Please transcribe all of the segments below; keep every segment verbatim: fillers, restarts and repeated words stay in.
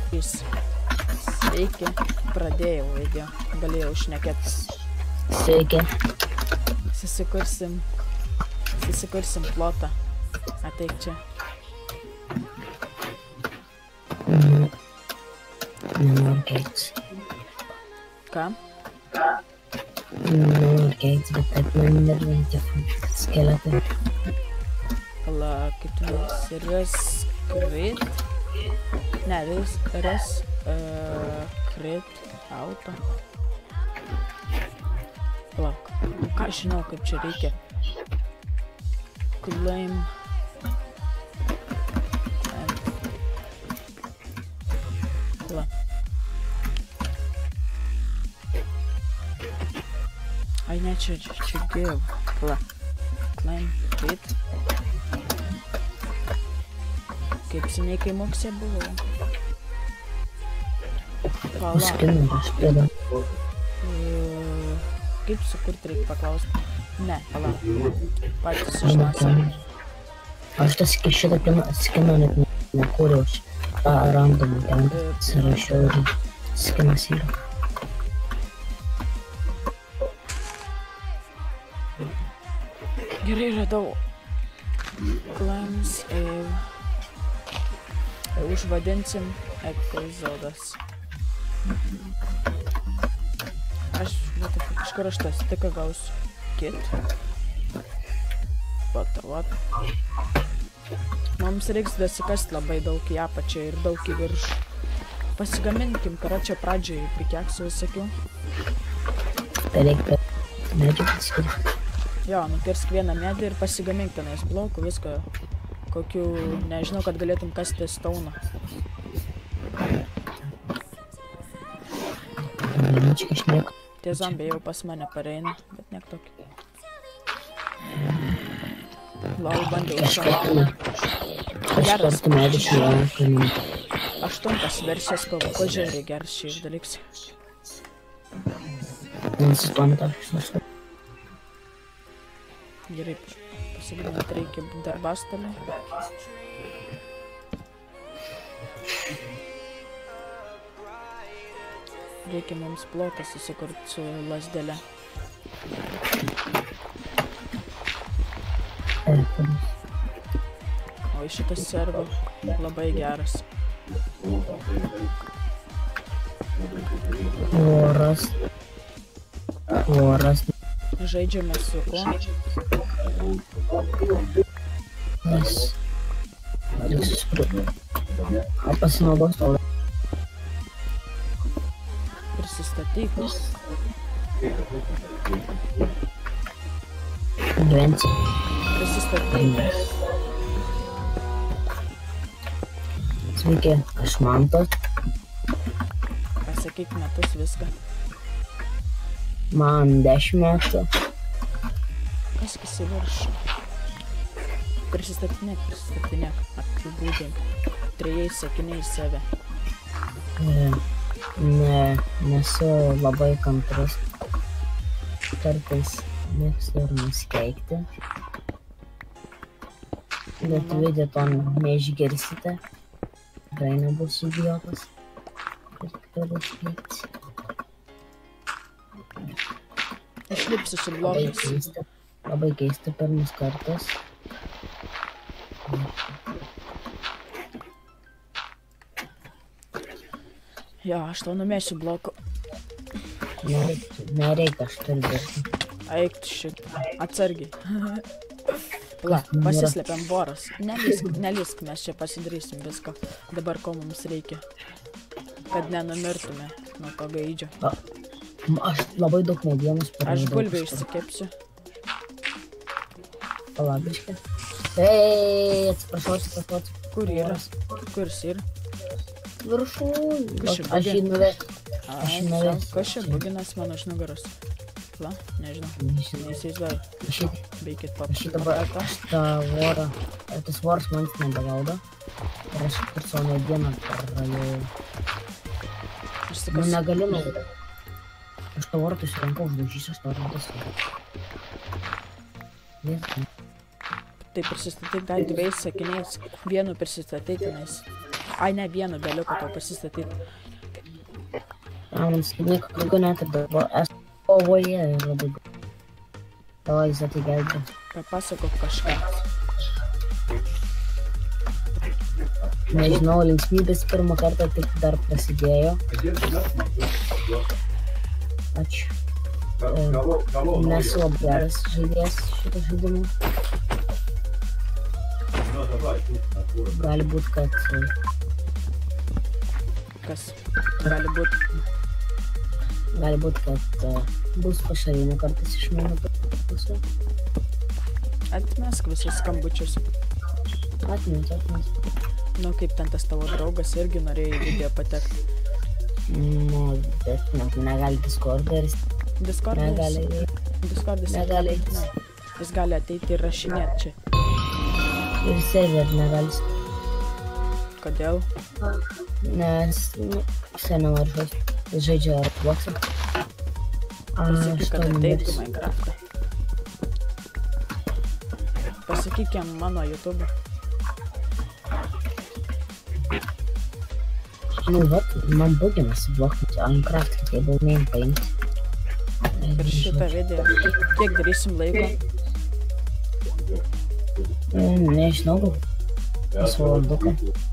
Sveiki, pradėjau video, galėjau šnekėti. Sveiki. Susikursim, susikursim plotą. Ateik čia. Mhm. Nenoriu keiktis. Ką? Nenoriu keiktis, bet taip man nervinti skeletai. Pala, kaip tu nesi, reskrit? Ne, res, res, uh, krit, auto. Palauk, ką žinau, kaip čia reikia. Claim. Pala. Ai, ne, čia, čia give. Pala. Claim, krit. Kaip seniai, kai moksė buvo. Pala. Skinu, aš pėda. Kaip sukurti reikia paklausti? Ne, pala. Patys sužinosim. Aš tas šitą skino net nekūriau. Tą randomą ten surašiau ir skinas yra. Gerai, radau. Claims ir užvadinsim epizodas. Aš, vat, iš kur aš tas, tik gausiu kit. Vat, vat. Mums reiks dasikast labai daug į apačią ir daug į viršų. Pasigaminkim, karo čia pradžiai pikeksų visokių. Tai reikia medžių pasikirti. Jo, nukirsk vieną medį ir pasigamink tenais blokų, viską. Kokių, nežinau, kad galėtum kasti stauną. Vienučiai kažniek. Tie zombiai jau pas mane pareina, bet niek tokį. Lol, bandė užšalti. Geras. Aštuntas versijas, kol pažiūrė geras šis dalyks. Nesispanta. Gerai, pasigaminti reikia darbastalį. Reikia mums plotą susikurti su lasdele. O šitas servo labai geras. Oras. Oras. Žaidžiame su kuo? Nes. Reiks susikurti. O pasinaudos to. Prisistatyk. Gyvensi. Prisistatyk. Sveiki, aš Mantas. Pasakyk metus viską. Man dešimt metų. Kas kas į viršų? Prisistatinėk, prisistatinėk. Apibūdink. Trejais sakiniais save. Ne, nesu labai kantrus. Kartais mėgstu ir nusikeikti. Bet video to neišgirsite. Tikrai nebūsiu idiotas. Ir tikrai iškeikti. Išlipsiu su Labai blokais. keista. Labai keista pirmas kartas. Jo, aš tau numėsiu blokų. Nereikia, nereikia, aš turiu dirbti. Eik tu šitą. Atsargiai. Pala, pasislepiam voras. Nelisk, nelisk, mes čia pasidarysim viską. Dabar ko mums reikia. Kad nenumirtume nuo to gaidžio. A, aš labai daug medienos paradau. Aš bulvę išsikepsiu. Palabiškai. Ei, atsiprašau, atsiprašau. Kur yra? Kur jis yra? Viršūn. Kas čia Aš jį nuvesiu. Ai, jį nuvesiu. kas čia buginas mano iš nugaros? Va, nežinau. Neįsivaizduoju. Aš jį, Beikit aš jį dabar, papatą. aš tą vorą, tas voras manęs nebevaldo. Ir aš per savo medieną prarajau. Aš Nu, sakas, negaliu naudoti. Aš tą vorą susiranku, uždaužysiu, aš noriu tas. tai prisistatyk dar dviejais sakiniais. Vienu prisistatyk tenais. Ai, ne, vieną beliuką tau pasistatyti. Pramonės, kad nieko daugiau net ir dabar esu kovoje ir labai daug. Tavo jis atigelbė. Papasakok kažką. Nežinau, linksmybės pirmą kartą tik dar prasidėjo. Ačiū. Nesu labai geras žaidėjas šito žaidimo. Gali būt, kad... Kas? Gali būt? Gali būt, kad uh, bus pašalinų kartais iš mano pusę. Atmesk visus skambučius. Atmins, atmins. Nu, kaip ten tas tavo draugas irgi norėjo į video patekti. Nu, bet ne, negali Discordą ir... Discordas? Negali... Discordas negali... Ne. Jis gali ateiti ir rašinėti čia. Ir server negali... Kodėl? Nes... Nu, visai nenori žaisti. Jis žaidžia Robloxą. Pasakyk, kad ateitų į Minecraftą. Pasakyk jam mano YouTube. Nu, vat, man buginas bloknoti Minecraft, kad jie buvo neim paimti. Ir šitą video. Kiek darysim laiko? Mm, nežinau, gal. Pas valanduką.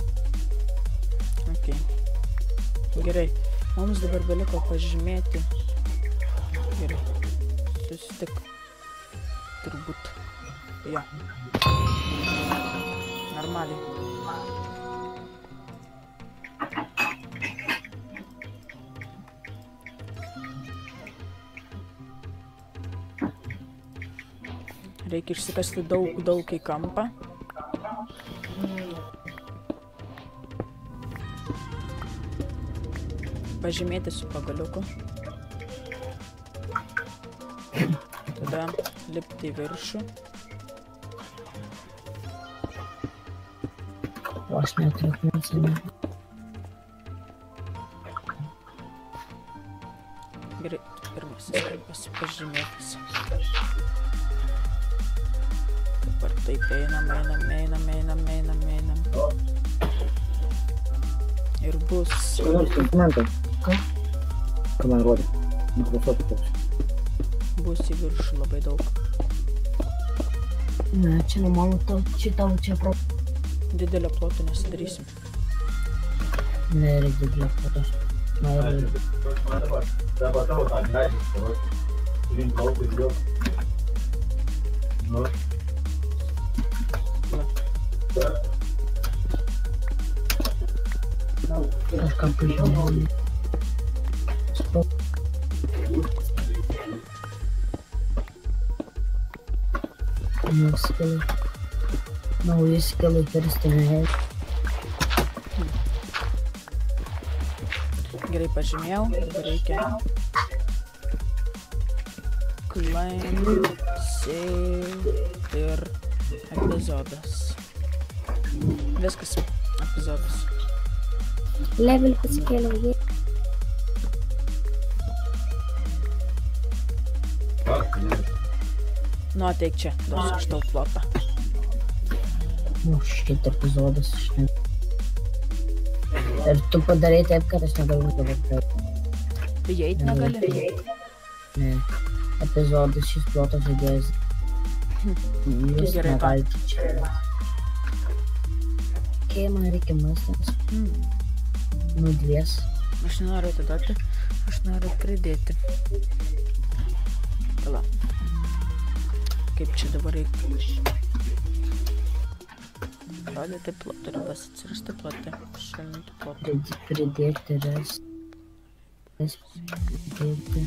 Ok. Gerai. Mums dabar beliko pažymėti. Gerai. Susitik. Turbūt. Jo. Normaliai. Reikia išsikasti daug, daug į kampą. Pažymėti su pagaliuku. Tada lipti į viršų. O aš neturiu klausimų. Gerai, pirmasis kampas pažymėtas. Dabar taip einam, einam, einam, einam, einam, einam. Ir bus... Dokumentai. Ką? Ką man rodė? Mikrofotų toks. Bus į viršų labai daug. Ne, čia normalu, tau, čia tau, čia pro... Didelio ploto nesidarysim. Ne, reikia didelio ploto. Na, ir... Dabar tavo tą leidžiu, turim plaukti ir jau. Nu. Kažką pažiūrėjau. Nauji skilai. Nauji skilai kirstinėjai. Gerai pažymėjau, dabar reikia claim, save ir epizodas. Viskas epizodas. Level pasikėliau jį. Nu, ateik čia, duosiu aš tau plotą. Nu, šit epizodas, žinai. Ir tu padarai taip, kad aš negaliu dabar taip. Įeit negali? Ne. Epizodas šis plotas žaidėjas. Jūs Gerai, negalite čia. Kai man reikia maistas. Hmm. Nu, dvies. Aš nenoriu atiduoti, aš noriu pridėti. Pala. Kaip čia dabar reikia? Rodyti plotą, ribas atsirasti plotą, šalinti plotą. Pridėti res. Res pridėti.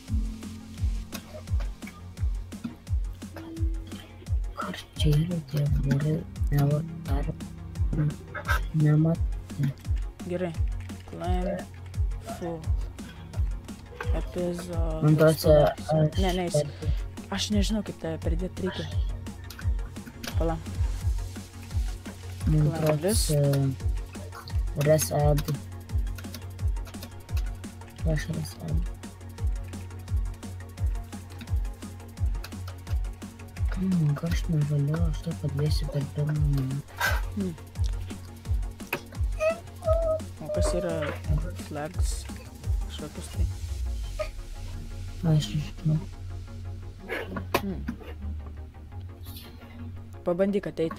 Kur čia yra tie vorai? Nevar. Nematė. Gerai. Claim full. Epizodas. Man tuose aš... Ne, ne, jis. Aš nežinau, kaip tave pridėti reikia. Pala. Man tuose... Res add. Aš res add. Kam, aš nevaliu, aš tai padėsiu per pirmą minutę. Hmm. kas yra flags kažkokius tai. Aš žinau. Hmm. Pabandyk ateit.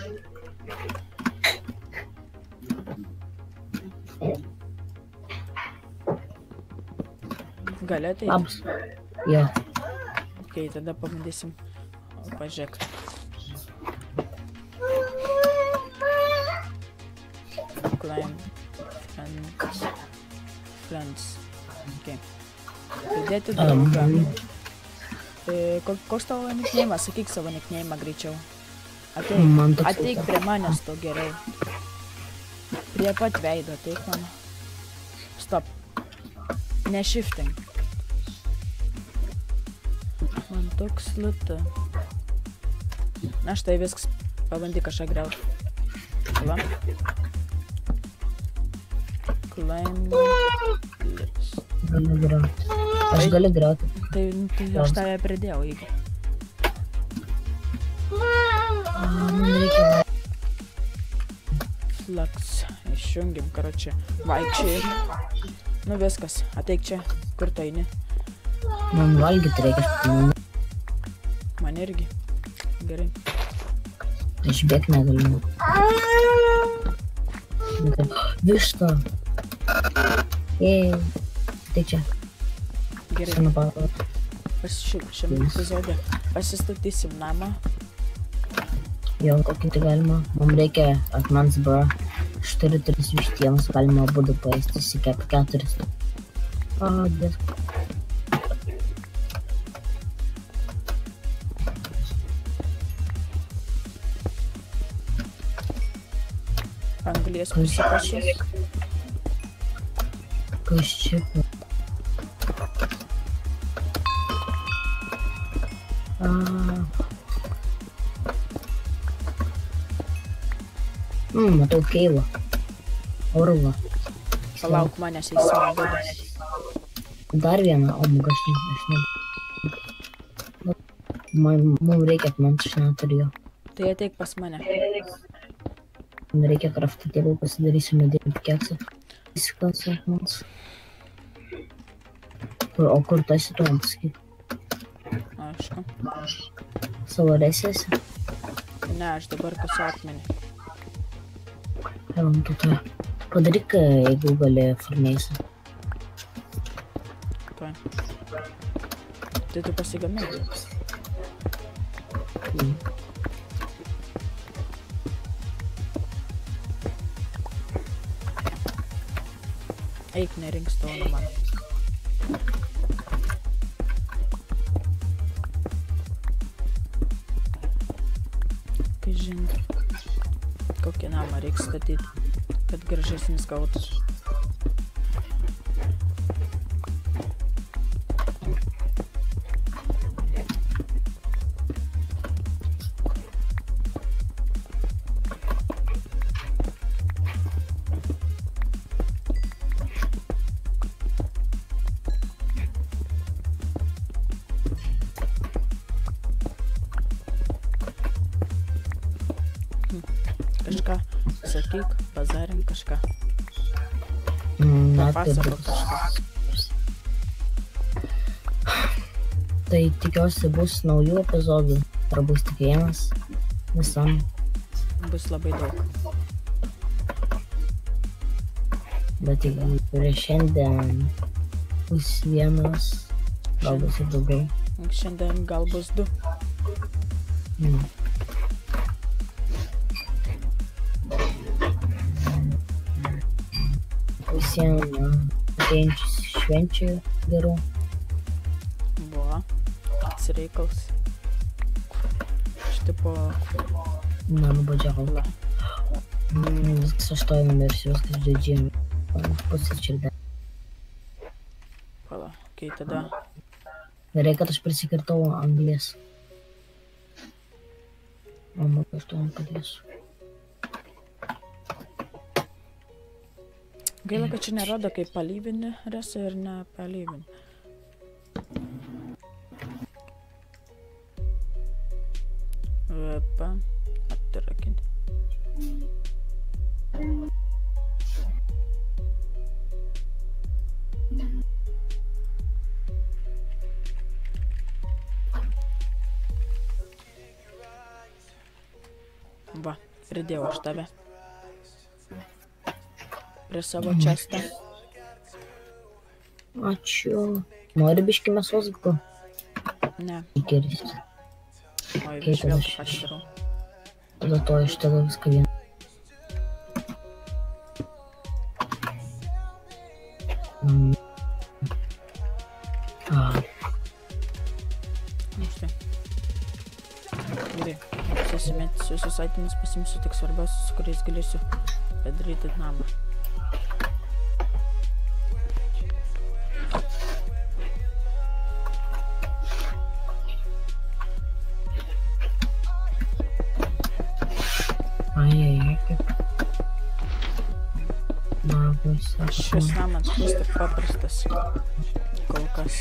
Gali ateit? Labas. Jo. Ok, tada pabandysim. Pažiūrėk. Climb. Friends. Friends. Ok. Pridėti draugą. E, koks tavo nikneimas? Sakyk savo nikneimą greičiau. Ateik. Man toks Ateik prie manęs to geriau. Prie pat veido, ateik mano. Stop. Ne shifting. Man toks lūta. Na štai viskas. Pabandyk kažką griauti. Va. Climb. Galiu griauti. Aš galiu griauti. Tai, tai aš tave pridėjau, jeigu. Man reikia... Flux. Išjungiam, karočią. Vaikščiai. Nu viskas. Ateik čia. Kur tu eini? Man valgyti reikia. Man irgi. Gerai. Aš bėg negaliu. Višta. Ei. Tai čia. Gerai. Senu pato. Pas ši, šiame epizode pasistatysim namą. Jo, kokį tai galima. Mums reikia akmens bra. Aš turiu tris vištienos, galima abudu paėsti, įsikepti keturis. A, dės. Anglies prisikašęs. Kas čia? A. Mm, matau keilą. Orlą. Palauk manęs eisime būdas. Dar vieną, o mūg aš ne, aš ne. Man, mums reikia akmens, aš neturiu jo. Tai ateik pas mane. Man reikia kraftą tėvų, pasidarysiu medinį keksą. Įsiklasą akmens. Kur, o kur tu esi tu, man pasakyk? Aišku. Savo resėsi? Ne, aš dabar kasu akmenį. Evam, tu tą. Padaryk, jeigu gali farmėsi. Tuoj. Tai tu pasigamini. Mm. Eik, nerink stoną man. Kai žinai, kokį namą reikia statyti, kad gražesnis gautus. Kažką sakyk, bazarink kažką. Mm, Papasakok kažką. Tai tikiuosi bus naujų epizodų, ar bus tik vienas visam. Bus labai daug. Bet jeigu prieš šiandien bus vienas, gal bus ir daugiau. Šiandien gal bus du. Mm. Visiems ateinčius švenčių gerų. Buvo. Atsireikals. Aš tipo... Nenubodžiau. La. Mm, viskas aš to numirsiu, viskas džedžiam. Pusėčirdė. Pala. Ok, tada. Gerai, kad aš prisikirtau anglies. Mama, aš to padėsiu. Gaila, kad čia nerodo, kaip palyvini resą ir nepalyvini. Vepa. Atirakinti. Pridėjau aš tave. Prie savo čestą. Ačiū. Nori biškį mėsos gal? Ne. Geris. Oi, aš vėl tą patį darau. Tada to iš tada viską vieną. Mm. Ah. Nu štai. Gerai. Susimetysiu visus aitimus, pasimsiu tik svarbiausius, su kuriais galėsiu padaryti namą. Šis namas bus tik paprastas. Kol kas.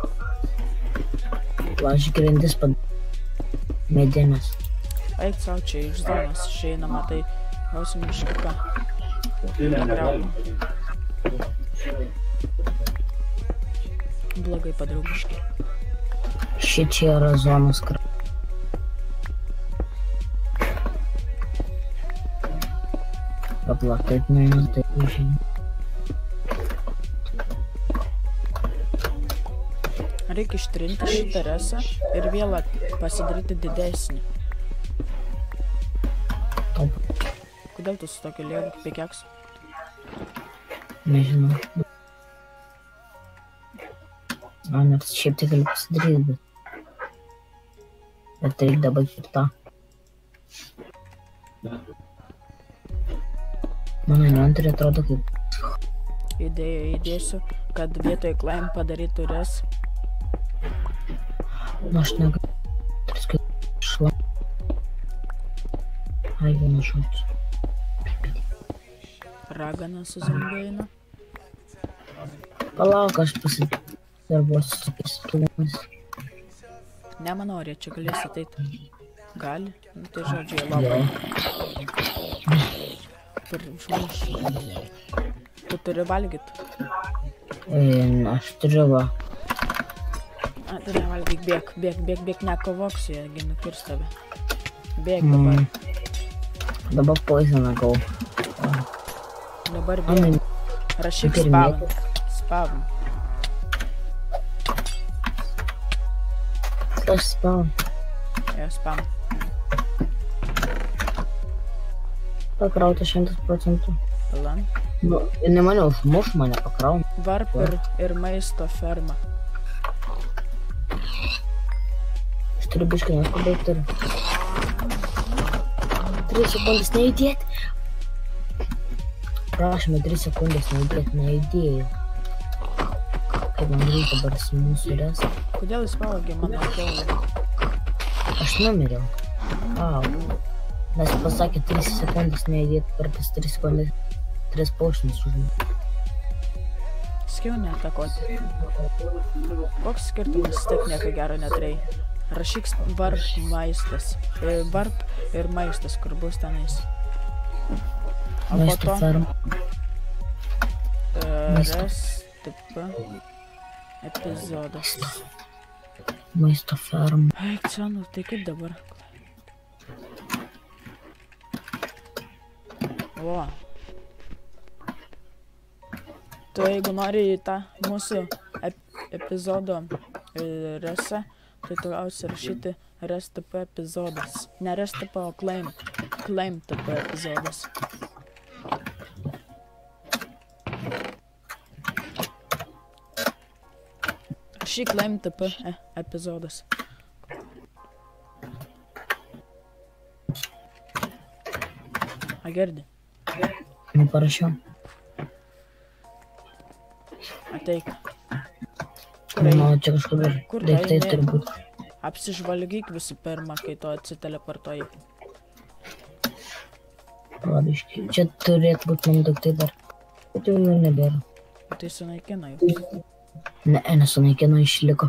Aš grindis pad... medienas. Eik sau, čia iš zonos išeinama, tai gausim miškiuką. Negriaunu. Blogai padariau biškį. Šičia yra zonos kar... Apla, taip nuėjimas, taip užėjim. Reikia ištrinti šitą resą ir vėl pasidaryti didesnį. Top. Kodėl tu su tokiu lėgu pikeksu? Nežinau. Man ir šiaip tai gali pasidaryti, bet... Bet reikia dabar ir tą. Mano inventoriai atrodo kaip... Idėją įdėsiu, kad vietoj claim padarytų res. Nu, aš negaliu. Tris šla. Ai, vienas žodis. Ragana su zombėina. Palauk, aš pasidarbuosiu su tokiais kilumais. Ne, manau, ar jie čia galės ateiti. Gali? Nu, tai žodžiai labai. Per žmuš. Tu turi valgyt? E, aš turiu va. A, tu nevalgyk, bėk, bėk, bėk, bėk, nekovok su jie, gi nukirs tave. Bėk dabar. Mm. Dabar poisoną gau. Dabar bėk. Rašyk spawn. Spawn. Kas spawn? Jo, spawn. Pakrauta šimtas procentų. Lan. Nu, ne mane užmuš, mane pakrauna. Varp ir, ir maisto ferma. Aš turiu biškai neskubaigti ir... Tris sekundės neįdėti. Prašome, tris sekundės neįdėti, neįdėjau. Kaip man reikia dabar su mūsų res. Kodėl jis pavogė mano kiaulę? Aš numiriau. Au. Nes pasakė tris sekundės neįdėti, per tas tris sekundės tris paušinės užmė. Skiau neatakoti. Koks skirtumas, taip nieko gero neturėjai. Rašyk varp maistas. E, varp ir maistas, kur bus tenais. O po to... Res, taip, epizodas. Maisto ferma. Eik, senu, tai kaip dabar? O. Tu jeigu nori į tą mūsų ep epizodo resą, tai tu gausi rašyti res T P epizodas. Ne res T P, o claim. Claim T P epizodas. Rašyk claim T P e, epizodas. A, girdi? Nu, parašiau. Ateik. Manau, čia kažkur ir Kur daiktai eini? turi būti. Apsižvalgyk visų pirma, kai tu atsiteleportuoji. Palabiškai. Čia turėtų būti mano daiktai dar. Bet jau jų nebėra. Tai sunaikina jau. Ne, nesunaikino, išliko.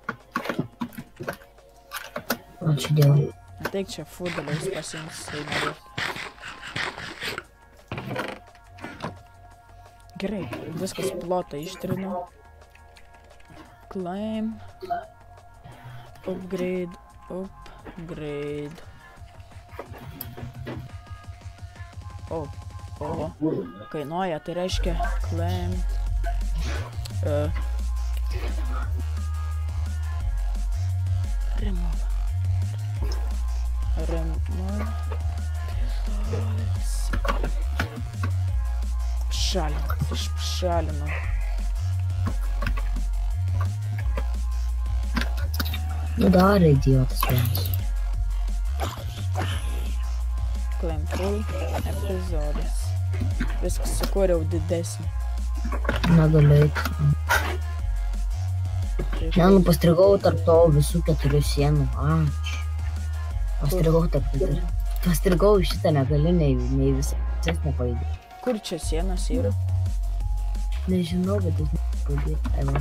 Ačiū Dievui. Ateik čia futboliais pasiims, tai nori. Gerai, viskas plotą ištrinu. Claim. Upgrade. Upgrade. O, o, kainuoja, tai reiškia claim. Uh, remove. Remove. Šalinu, iššalinu. Nu dar idiotas vienas. Claim full epizodas. Viskas sukūriau didesnį. Negaliu eit. Ne, nu pastrigau tarp to visų keturių sienų. Ačiū. Pastrigau tarp keturių. Pastrigau šitą negaliu, nei, nei visas nepaėdė. Kur čia sienos yra? Nežinau, bet jis nepaėdė. Eva.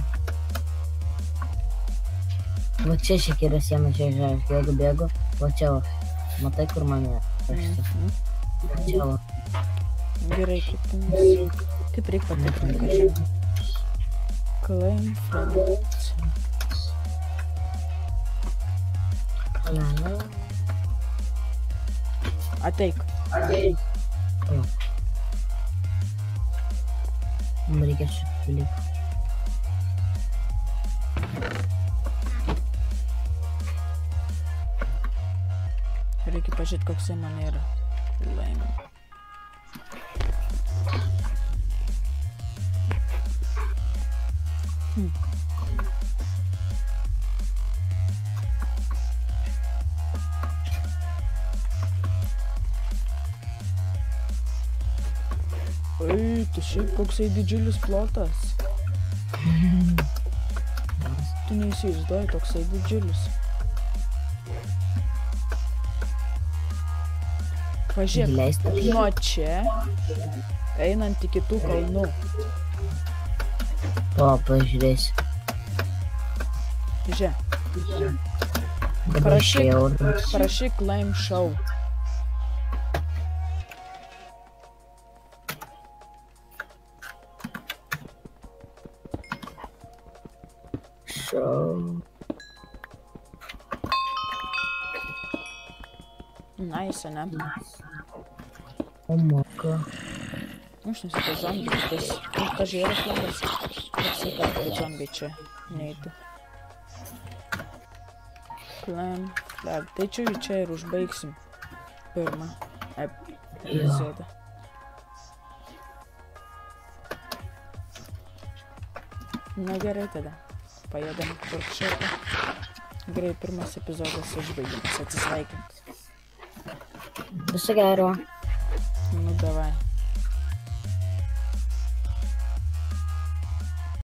Va čia šiek yra siena, čia žiūrėjau, jeigu bėgu. Va čia va. Matai, kur mane rašti. Čia va. Gerai, kaip tu nes. Kaip reik patikrinti kažką. Claim from. Lala. Ateik. Ateik. O. Man reikia šitą dalyką. Reikia pažiūrėti, koks jie man yra. Claim. Hmm. Oi, tu šiaip koksai didžiulis plotas. Tu neįsivaizduoji, toksai didžiulis. Pažiūrėk, nuo čia einant iki tų kalnų. O, pažiūrėsiu. Žiūrėk. Dabar išėjau. Parašyk claim show. Show. Nice, ne? O, moka. Nu, aš nesitau zombiai, tas, tas žėras labas. Aš sakau, kad zombiai čia neįtų. Claim flag. Tai čia, čia ir užbaigsim pirmą epizodą. Na gerai tada. Pajėdam workshopą. Gerai, pirmas epizodas užbaigimas. Atsisveikint. Viso gero.